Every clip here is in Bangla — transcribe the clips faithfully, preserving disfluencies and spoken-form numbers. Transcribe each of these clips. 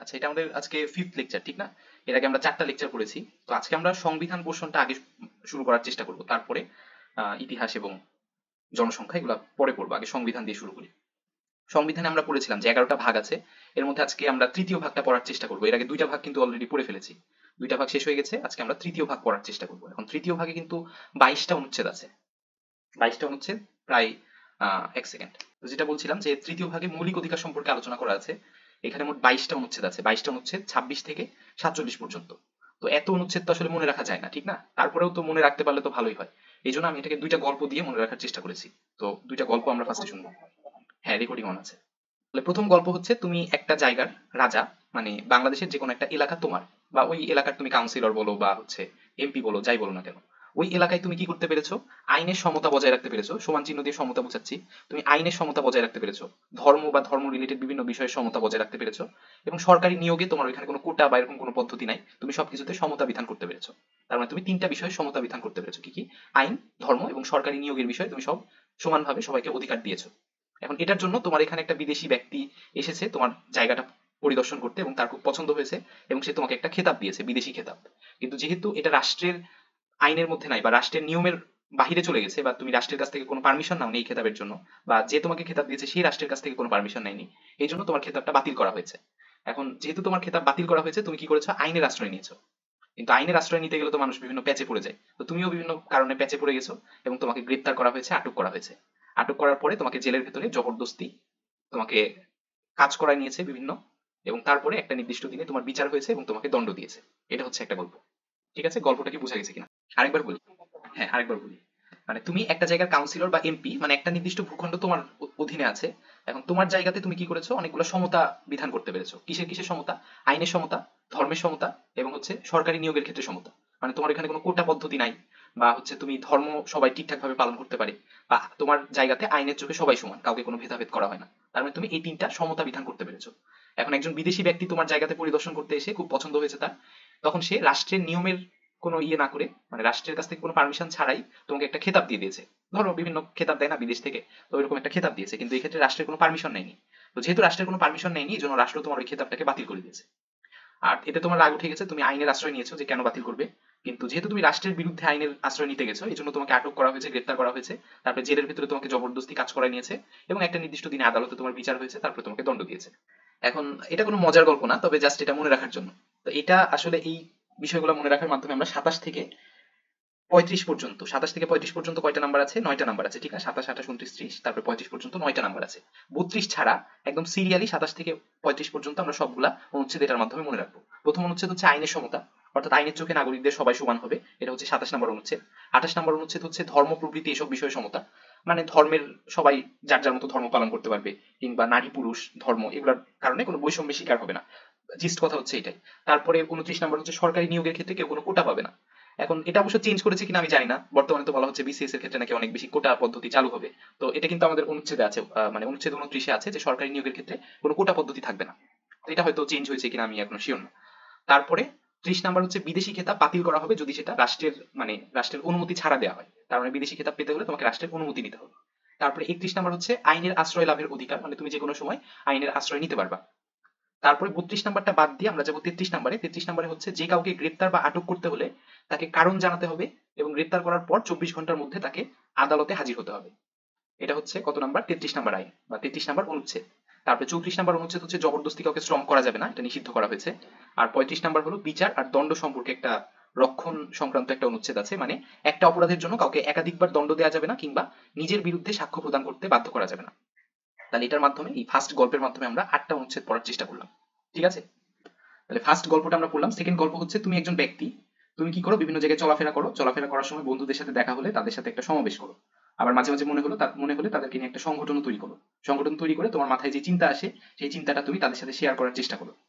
আচ্ছা, এটা আমাদের আজকে ফিফথ লেকচার, ঠিক না? এর আগে আমরা চারটা লেকচার করেছি। তো আজকে আমরা সংবিধান পোর্শনটা আগে শুরু করার চেষ্টা করব, তারপরে আহ, ইতিহাস এবং জনসংখ্যা এগুলো পরে পড়বো। আগে সংবিধান দিয়ে শুরু করি। সংবিধানে আমরা পড়েছিলাম যে এগারোটা ভাগ আছে। এর মধ্যে আজকে আমরা তৃতীয় ভাগটা পড়ার চেষ্টা করবো। এর আগে দুইটা ভাগ কিন্তু অলরেডি পড়ে ফেলেছি, দুইটা ভাগ শেষ হয়ে গেছে। আজকে আমরা তৃতীয় ভাগ পড়ার চেষ্টা করবো। এখন তৃতীয় ভাগে কিন্তু বাইশটা অনুচ্ছেদ আছে। বাইশটা অনুচ্ছেদ, প্রায় আহ এক সেকেন্ড। তো যেটা বলছিলাম যে তৃতীয় ভাগে মৌলিক অধিকার সম্পর্কে আলোচনা করা আছে। এখানে মোট বাইশটা অনুচ্ছেদ আছে, বাইশটা অনুচ্ছেদ ছাব্বিশ থেকে সাতচল্লিশ পর্যন্ত। তো এত অনুচ্ছেদ তো আসলে মনে রাখা যায় না, ঠিক না? তারপরেও তো মনে রাখতে পারলে তো ভালোই হয়। এই জন্য আমি এটাকে দুইটা গল্প দিয়ে মনে রাখার চেষ্টা করেছি। তো দুইটা গল্প আমরা ফার্স্টে শুনবো। হ্যাঁ, রেকর্ডিং অন আছে। তাহলে প্রথম গল্প হচ্ছে, তুমি একটা জায়গার রাজা, মানে বাংলাদেশের যে কোনো একটা এলাকা তোমার, বা ওই এলাকার তুমি কাউন্সিলর বলো বা হচ্ছে এমপি বলো, যাই বলো না কেন, ওই এলাকায় তুমি কি করতে পেরেছো? আইনের সমতা বজায় রাখতে পেরেছো। সমান চিহ্ন দিয়ে সমতা বোঝাচ্ছি। তুমি আইনের সমতা বজায় রাখতে পেরেছো, ধর্ম বা ধর্ম রিলেটেড বিভিন্ন বিষয়ে সমতা বজায় রাখতে পেরেছো, এবং সরকারি নিয়োগে তোমার ওইখানে কোনো কোটা বা এরকম কোনো পদ্ধতি নাই, তুমি সবকিছুতে সমতা বিধান করতে পেরেছো। তার মানে তুমি তিনটা বিষয়ে সমতা বিধান করতে পেরেছো। কি কি? আইন, ধর্ম এবং সরকারি নিয়োগের বিষয়ে তুমি সব সমানভাবে সবাইকে অধিকার দিয়েছো। এখন এটার জন্য তোমার এখানে একটা বিদেশি ব্যক্তি এসেছে তোমার জায়গাটা পরিদর্শন করতে, এবং তার খুব পছন্দ হয়েছে, এবং সে তোমাকে একটা খেতাব দিয়েছে, বিদেশি খেতাব। কিন্তু যেহেতু এটা রাষ্ট্রের আইনের মধ্যে নাই বা রাষ্ট্রের নিয়মের বাহিরে চলে গেছে, বা তুমি রাষ্ট্রের কাছ থেকে কোনো পারমিশন নাও এই খেতাবের জন্য, বা যে তোমাকে খেতাব দিয়েছে সেই রাষ্ট্রের কাছ থেকে কোনো পারমিশন নেয়নি, এই জন্য তোমার খেতাবটা বাতিল করা হয়েছে। এখন যেহেতু তোমার খেতাব বাতিল করা হয়েছে, তুমি কি করেছো? আইনের আশ্রয় নিয়েছো। কিন্তু আইনের আশ্রয় নিতে গেলে তো মানুষ বিভিন্ন প্যাচে পড়ে যায়। তো তুমিও বিভিন্ন কারণে প্যাচে পড়ে গেছো, এবং তোমাকে গ্রেপ্তার করা হয়েছে, আটক করা হয়েছে। আটক করার পরে তোমাকে জেলের ভেতরে জবরদস্তি তোমাকে কাজ করায় নিয়েছে বিভিন্ন, এবং তারপরে একটা নির্দিষ্ট দিনে তোমার বিচার হয়েছে এবং তোমাকে দণ্ড দিয়েছে। এটা হচ্ছে একটা গল্প। ঠিক আছে, গল্পটা কি বোঝা গেছে কিনা? আরেকবার বলি। হ্যাঁ, আরেকবার বলি। মানে তুমি একটা জায়গার কাউন্সিলর বা এমপি, মানে একটা নির্দিষ্ট ভূখণ্ড তোমার অ- অধীনে আছে। এখন তোমার জায়গাতে তুমি কি করেছো? অনেকগুলো সমতা বিধান করতে পেরেছো। কিসের কিসের সমতা? আইনের সমতা, ধর্মের সমতা, এবং হচ্ছে সরকারি নিয়োগের ক্ষেত্রে সমতা। মানে তোমার এখানে কোনো কোটা পদ্ধতি নাই, বা হচ্ছে তুমি ধর্ম সবাই ঠিকঠাক ভাবে পালন করতে পারে, বা তোমার জায়গাতে আইনের চোখে সবাই সমান, কাউকে কোনো ভেদাভেদ করা হয় না। তার মানে তুমি এই তিনটা সমতা বিধান করতে পেরেছো। এখন একজন বিদেশি ব্যক্তি তোমার জায়গাতে পরিদর্শন করতে এসে খুব পছন্দ হয়েছে তার, তখন সে রাষ্ট্রের নিয়মের কোনো ইয়ে না করে, মানে রাষ্ট্রের কাছ থেকে কোনো পারমিশন ছাড়াই তোমাকে একটা খেতাব দিয়ে দিয়েছে। ধরো বিভিন্ন খেতাব দেয় না বিদেশ থেকে, তো ওইরকম একটা খেতাব দিয়েছে, কিন্তু এই ক্ষেত্রে রাষ্ট্রের কোনো পারমিশন নেয়নি। তো যেহেতু রাষ্ট্রের কোনো পারমিশন নেয়নি, এই জন্য রাষ্ট্র তোমার ওই খেতাবটাকে বাতিল করে দিয়েছে। আর এতে তোমার রাগ উঠে গেছে, তুমি আইনের আশ্রয় নিয়েছো যে কেন বাতিল করবে। কিন্তু যেহেতু তুমি রাষ্ট্রের বিরুদ্ধে আইনের আশ্রয় নিতে গেছো, এই জন্য তোমাকে আটক করা হয়েছে, গ্রেপ্তার করা হয়েছে। তারপরে জেলের ভিতরে তোমাকে জবরদস্তি কাজ করায় নিয়েছে, এবং একটা নির্দিষ্ট দিনে আদালতে তোমার বিচার হয়েছে, তারপরে তোমাকে দণ্ড দিয়েছে। এখন এটা কোনো মজার গল্প না, তবে জাস্ট এটা মনে রাখার জন্য। তো এটা আসলে এই বিষয়গুলো মনে রাখার মাধ্যমে আমরা সাতাশ থেকে পঁয়ত্রিশ পর্যন্ত, সাতাশ থেকে পঁয়ত্রিশ পর্যন্ত কয়টা নাম্বার আছে? নয়টা নাম্বার আছে, ঠিক আছে? সাতাশ, আঠাশ, উনত্রিশ, ত্রিশ, তারপরে পঁয়ত্রিশ পর্যন্ত নয়টা নাম্বার আছে। বত্রিশ ছাড়া একদম সিরিয়ালি সাতাশ থেকে পঁয়ত্রিশ পর্যন্ত আমরা সবগুলা অনুচ্ছেদ এটার মাধ্যমে মনে রাখবো। প্রথম অনুচ্ছেদ হচ্ছে আইনের সমতা, অর্থাৎ আইনের চোখে নাগরিকদের সবাই সমান হবে, এটা হচ্ছে সাতাশ নম্বর অনুচ্ছেদ। আঠাশ নম্বর অনুচ্ছেদ হচ্ছে ধর্ম প্রভৃতি এসব বিষয়ে সমতা, মানে ধর্মের সবাই যার যার মতো ধর্ম পালন করতে পারবে, কিংবা নারী পুরুষ ধর্ম এগুলোর কারণে কোনো বৈষম্যের শিকার হবে না। জিস্ট কথা হচ্ছে এটাই। তারপরে উনত্রিশ নম্বর হচ্ছে সরকারি নিয়োগের ক্ষেত্রে কেউ কোনো কোটা পাবে না। এখন এটা অবশ্য চেঞ্জ করেছে কিনা আমি জানি না, বর্তমানে তো বলা হচ্ছে বিসিএস এর ক্ষেত্রে নাকি অনেক বেশি কোটা পদ্ধতি চালু হবে। তো এটা কিন্তু আমাদের অনুচ্ছেদে আছে, আহ, মানে অনুচ্ছেদ উনত্রিশে আছে যে সরকারি নিয়োগের ক্ষেত্রে কোনো কোটা পদ্ধতি থাকবে না। তো এটা হয়তো চেঞ্জ হয়েছে কিনা আমি এখনো শিওর না। তারপরে ত্রিশ নাম্বার হচ্ছে বিদেশি খেতাব বাতিল করা হবে যদি সেটা রাষ্ট্রের, মানে রাষ্ট্রের অনুমতি ছাড়া দেওয়া হয়। তার মানে বিদেশি খেতাব পেতে হলে তোমাকে রাষ্ট্রের অনুমতি নিতে হবে। তারপরে একত্রিশ নাম্বার হচ্ছে আইনের আশ্রয় লাভের অধিকার, মানে তুমি যে কোনো সময় আইনের আশ্রয় নিতে পারবা। তারপরে বত্রিশ নাম্বারটা বাদ দিয়ে আমরা যাবো তেত্রিশ নাম্বারে। তেত্রিশ নাম্বারে হচ্ছে যে কাউকে গ্রেপ্তার বা আটক করতে হলে তাকে কারণ জানাতে হবে, এবং গ্রেপ্তার করার পর চব্বিশ ঘন্টার মধ্যে তাকে আদালতে হাজির হতে হবে। এটা হচ্ছে কত নাম্বার? তেত্রিশ নাম্বার আইন বা তেত্রিশ নাম্বার অনুচ্ছেদ। তারপরে চৌত্রিশ নাম্বার অনুচ্ছেদ হচ্ছে জবরদস্তি কাউকে শ্রম করা যাবে না, এটা নিষিদ্ধ করা হয়েছে। আর পঁয়ত্রিশ নাম্বার হলো বিচার আর দণ্ড সম্পর্কে একটা রক্ষণ সংক্রান্ত একটা অনুচ্ছেদ আছে, মানে একটা অপরাধের জন্য কাউকে একাধিকবার দণ্ড দেওয়া যাবে না, কিংবা নিজের বিরুদ্ধে সাক্ষ্য প্রদান করতে বাধ্য করা যাবে না। তাহলে এটার মাধ্যমে, এই ফার্স্ট গল্পের মাধ্যমে আমরা আটটা অনুচ্ছেদ পড়ার চেষ্টা করলাম। ঠিক আছে, তাহলে ফার্স্ট গল্পটা আমরা পড়লাম। সেকেন্ড গল্প হচ্ছে, তুমি একজন ব্যক্তি, তুমি কি করো? বিভিন্ন জায়গায় চলাফেরা করো, চলাফেরা করার সময় বন্ধুদের সাথে দেখা হলে তাদের সাথে একটা সমাবেশ করো। আবার মাঝে মাঝে মনে হলো তা- মনে হলে তাদেরকে নিয়ে একটা সংগঠন তৈরি করো। সংগঠন তৈরি করে তোমার মাথায় যে চিন্তা আসে, সেই চিন্তাটা তুমি তাদের সাথে শেয়ার করার চেষ্টা করো।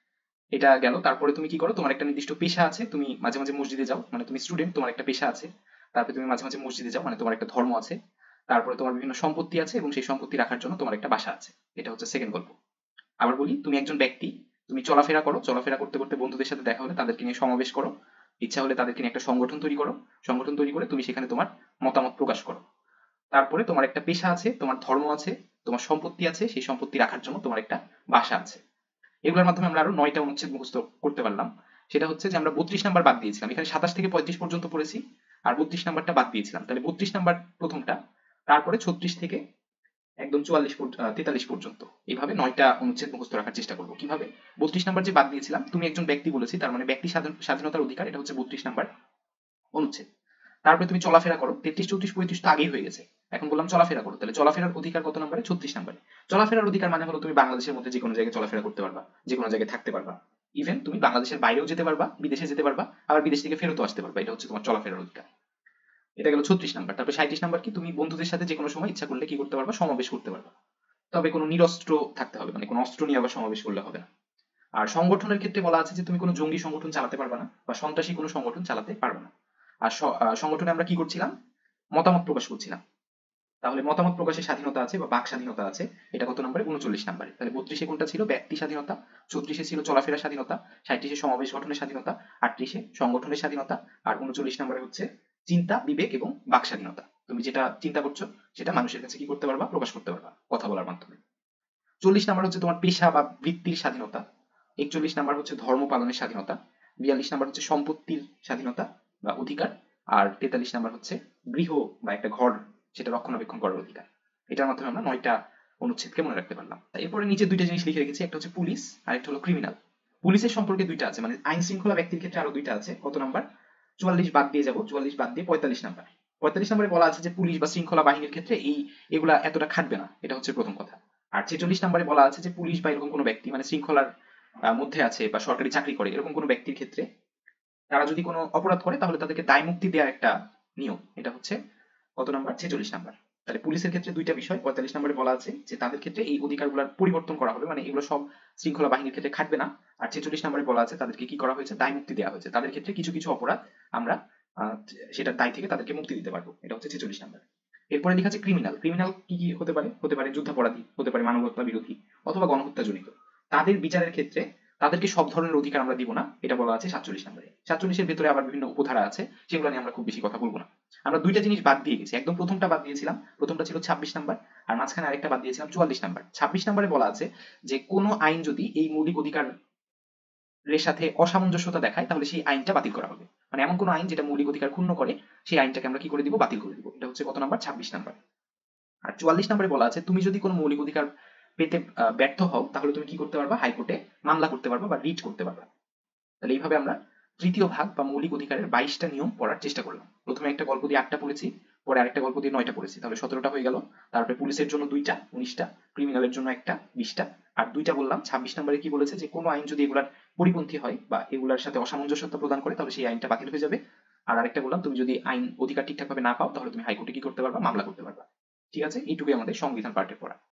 এটা গেল। তারপরে তুমি কি করো? তোমার একটা নির্দিষ্ট পেশা আছে, তুমি মাঝে মাঝে মসজিদে যাও, মানে তুমি স্টুডেন্ট, তোমার একটা পেশা আছে। তারপরে তুমি মাঝে মাঝে মসজিদে যাও, মানে তোমার একটা ধর্ম আছে। তারপরে তোমার বিভিন্ন সম্পত্তি আছে, এবং সেই সম্পত্তি রাখার জন্য তোমার একটা বাসা আছে। এটা হচ্ছে সেকেন্ড গল্প। আবার বলি, তুমি একজন ব্যক্তি, তুমি চলাফেরা করো, চলাফেরা করতে করতে বন্ধুদের সাথে দেখা হলে তাদেরকে নিয়ে সমাবেশ করো, ইচ্ছা হলে তাদেরকে নিয়ে একটা সংগঠন তৈরি করো। সংগঠন তৈরি করে তুমি সেখানে তোমার মতামত প্রকাশ করো। তারপরে তোমার একটা পেশা আছে, তোমার ধর্ম আছে, তোমার সম্পত্তি আছে, সেই সম্পত্তি রাখার জন্য তোমার একটা বাসা আছে। এগুলোর মাধ্যমে আমরা আরো নয়টা অনুচ্ছেদ মুখস্থ করতে পারলাম। সেটা হচ্ছে যে আমরা বত্রিশ নাম্বার বাদ দিয়েছিলাম, এখানে সাতাশ থেকে পঁয়ত্রিশ পর্যন্ত পড়েছি, আর বত্রিশ নাম্বারটা বাদ দিয়েছিলাম, তাহলে বত্রিশ নাম্বার প্রথমটা, তারপরে ছত্রিশ থেকে একদম চুয়াল্লিশ তেতাল্লিশ পর্যন্ত, এইভাবে নয়টা অনুচ্ছেদ মুখস্থ রাখার চেষ্টা করবো। কিভাবে? বত্রিশ নাম্বার যে বাদ দিয়েছিলাম, তুমি একজন ব্যক্তি বলেছি, তার মানে ব্যক্তি স্বাধীনতার অধিকার, এটা হচ্ছে বত্রিশ নাম্বার অনুচ্ছেদ। তারপরে তুমি চলাফেরা করো, তেত্রিশ চৌত্রিশ পঁয়ত্রিশ তো আগেই হয়ে গেছে, এখন বললাম চলাফেরা করো, তাহলে চলাফেরার অধিকার কত নম্বরে? ছত্রিশ নম্বরে। চলাফেরার অধিকার মানে হলো তুমি বাংলাদেশের মধ্যে যে কোনো জায়গায় চলাফেরা করতে পারবা, যে কোনো জায়গায় থাকতে পারবা, ইভেন তুমি বাংলাদেশের বাইরেও যেতে পারবা, বিদেশে যেতে পারবা, আবার বিদেশ থেকে ফেরতও আসতে পারবা, এটা হচ্ছে তোমার চলাফেরার অধিকার। এটা গেল ছত্রিশ নাম্বার। তারপরে সাঁইত্রিশ নাম্বার কি? তুমি বন্ধুদের সাথে যে কোনো সময় ইচ্ছা করলে কি করতে পারবা? সমাবেশ করতে পারবা, তবে কোনো নিরস্ত্র থাকতে হবে, মানে কোনো অস্ত্র নিয়ে আবার সমাবেশ করলে হবে না। আর সংগঠনের ক্ষেত্রে বলা আছে যে তুমি কোনো জঙ্গি সংগঠন চালাতে পারবে না, বা সন্ত্রাসী কোনো সংগঠন চালাতে পারবে না। আর সংগঠনে আমরা কি করছিলাম? মতামত প্রকাশ করছিলাম। তাহলে মতামত প্রকাশের স্বাধীনতা আছে বা বাক স্বাধীনতা আছে, এটা কত নম্বরে? উনচল্লিশ নম্বরে। তাহলে বত্রিশে কোনটা ছিল? ব্যক্তি স্বাধীনতা, চৌত্রিশে ছিল চলাফেরার স্বাধীনতা, সাঁইত্রিশে সমাবেশ গঠনের স্বাধীনতা, আটত্রিশে সংগঠনের স্বাধীনতা, আর উনচল্লিশ নম্বরে হচ্ছে চিন্তা, বিবেক এবং বাক স্বাধীনতা। তুমি যেটা চিন্তা করছো সেটা মানুষের কাছে কি করতে পারবা? প্রকাশ করতে পারবা কথা বলার মাধ্যমে। চল্লিশ নাম্বার হচ্ছে তোমার পেশা বা বৃত্তির স্বাধীনতা, একচল্লিশ নাম্বার হচ্ছে ধর্ম পালনের স্বাধীনতা, বিয়াল্লিশ নাম্বার হচ্ছে সম্পত্তির স্বাধীনতা বা অধিকার, আর তেতাল্লিশ নাম্বার হচ্ছে গৃহ বা একটা ঘর সেটা রক্ষণাবেক্ষণ করার অধিকার। এটার মাধ্যমে আমরা নয়টা অনুচ্ছেদকে মনে রাখতে পারলাম। এরপরে নিচে দুইটা জিনিস লিখে রেখেছি, একটা হচ্ছে পুলিশ আর একটা হলো ক্রিমিনাল। পুলিশের সম্পর্কে দুইটা আছে, মানে আইন শৃঙ্খলা ব্যক্তির ক্ষেত্রে আরো দুইটা আছে। কত নাম্বার? চুয়াল্লিশ বাদ দিয়ে যাবো, চুয়াল্লিশ বাদ দিয়ে পঁয়তাল্লিশ নাম্বার। পঁয়তাল্লিশ নম্বরে বলা আছে যে পুলিশ বা শৃঙ্খলা বাহিনীর ক্ষেত্রে এই এগুলা এতটা খাটবে না, এটা হচ্ছে প্রথম কথা। আর ছেচল্লিশ নম্বরে বলা আছে যে পুলিশ বা এরকম কোনো ব্যক্তি, মানে শৃঙ্খলার মধ্যে আছে বা সরকারি চাকরি করে এরকম কোনো ব্যক্তির ক্ষেত্রে তারা যদি কোনো অপরাধ করে তাহলে তাদেরকে দায় মুক্তি দেওয়ার একটা নিয়ম, এটা হচ্ছে কত নাম্বার? ছেচল্লিশ নাম্বার। তাহলে পুলিশের ক্ষেত্রে দুইটা বিষয়, পঁয়তাল্লিশ নম্বরে বলা আছে যে তাদের ক্ষেত্রে এই অধিকারগুলোর পরিবর্তন করা হবে, মানে এগুলো সব শৃঙ্খলা বাহিনীর ক্ষেত্রে খাটবে না। আর ছেচল্লিশ নম্বরে বলা আছে তাদেরকে কি করা হয়েছে? দায় মুক্তি দেওয়া হয়েছে, তাদের ক্ষেত্রে কিছু কিছু অপরাধ আমরা সেটার দায় থেকে তাদেরকে মুক্তি দিতে পারবো, এটা হচ্ছে ছেচল্লিশ নাম্বার। এরপরে লেখা আছে ক্রিমিনাল। ক্রিমিনাল কি কি হতে পারে? হতে পারে যুদ্ধাপরাধী, হতে পারে মানবতা বিরোধী অথবা গণহত্যা জড়িত। তাদের বিচারের ক্ষেত্রে তাদেরকে সব ধরনের অধিকার আমরা দিব না, এটা বলা আছে সাতচল্লিশ নম্বরে। সাতচল্লিশের ভেতরে আবার বিভিন্ন উপধারা আছে, সেগুলো নিয়ে আমরা খুব বেশি কথা বলবো না। আমরা দুইটা জিনিস বাদ দিয়ে গেছি, একদম প্রথমটা বাদ দিয়েছিলাম, প্রথমটা ছিল ছাব্বিশ নাম্বার, আর মাঝখানে আরেকটা বাদ দিয়েছিলাম চুয়াল্লিশ নাম্বার। ছাব্বিশ নাম্বারে বলা আছে যে কোনো আইন যদি এই মৌলিক অধিকার এর সাথে অসামঞ্জস্যতা দেখায় তাহলে সেই আইনটা বাতিল করা হবে, মানে এমন কোনো আইন যেটা মৌলিক অধিকার ক্ষুণ্ণ করে সেই আইনটাকে আমরা কি করে দিব? বাতিল করে দিব। এটা হচ্ছে কত নাম্বার? ছাব্বিশ নাম্বার। আর চুয়াল্লিশ নম্বরে বলা আছে তুমি যদি কোনো মৌলিক অধিকার পেতে ব্যর্থ হও তাহলে তুমি কি করতে পারবা? হাইকোর্টে মামলা করতে পারবা বা রিট করতে পারবা। তাহলে এইভাবে আমরা তৃতীয় ভাগ বা মৌলিক অধিকারের বাইশটা নিয়ম পড়ার চেষ্টা করলাম। প্রথমে একটা গল্প দিয়ে আটটা পড়েছি, পরে আরেকটা গল্প দিয়ে নয়টা পড়েছি, তাহলে সতেরোটা হয়ে গেল। তারপরে পুলিশের জন্য দুইটা, উনিশটা, ক্রিমিনালের জন্য একটা, বিশটা, আর দুইটা বললাম। ছাব্বিশ নম্বরে কি বলেছে? যে কোনো আইন যদি এগুলার পরিপন্থী হয় বা এগুলার সাথে অসামঞ্জস্যতা প্রদান করে তাহলে সেই আইনটা বাতিল হয়ে যাবে। আর আরেকটা বললাম তুমি যদি আইন অধিকার ঠিকঠাক ভাবে না পাও তাহলে তুমি হাইকোর্টে কি করতে পারবা? মামলা করতে পারবা। ঠিক আছে, এইটুকুই আমাদের সংবিধান পার্টের পড়া।